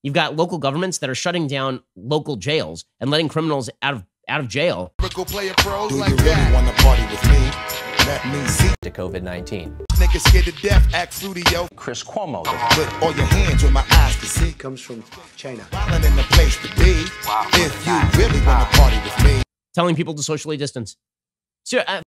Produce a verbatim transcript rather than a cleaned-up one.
You've got local governments that are shutting down local jails and letting criminals out of out of jail. Do you really want to party with me? Let me see. To COVID nineteen. Niggas scared to death, act studio. Chris Cuomo. Put all your hands with my eyes to see. Comes from China. Violent in the place to be. If you really want to party with me. Telling people to socially distance. So, uh,